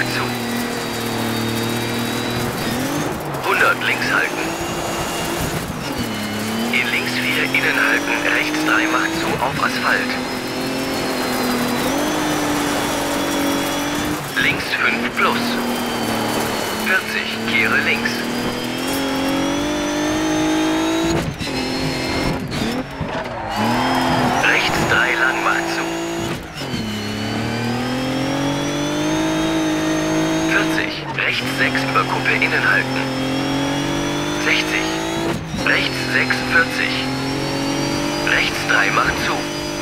macht zu. 100 links halten. In links 4 innen halten, rechts 3 macht zu auf Asphalt. Links 5 plus. 40, kehre links. Rechts 3 lang macht zu. 40, rechts 6 über Kuppe innen halten. 60, rechts 6, 40. Rechts 3 macht zu.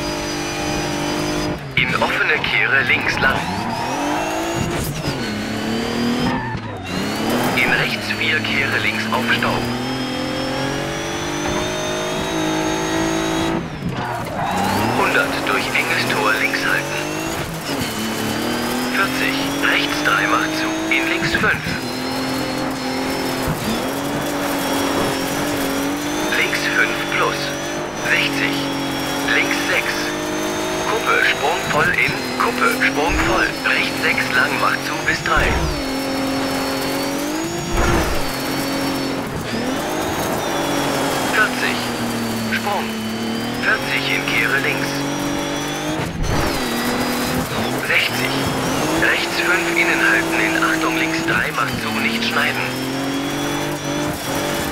In offene Kehre links lang. In rechts 4 kehre links auf Staub. 100 durch enges Tor links halten. 40, rechts 3 macht zu, in links 5. Links 5 plus. 60, links 6. Kuppe, Sprung voll in, Kuppe, Sprung voll. Rechts 6 lang macht zu bis 3. 40, Sprung. 40 in Kehre links. 60. Rechts 5 innen halten in Achtung links 3 macht zu, nicht schneiden.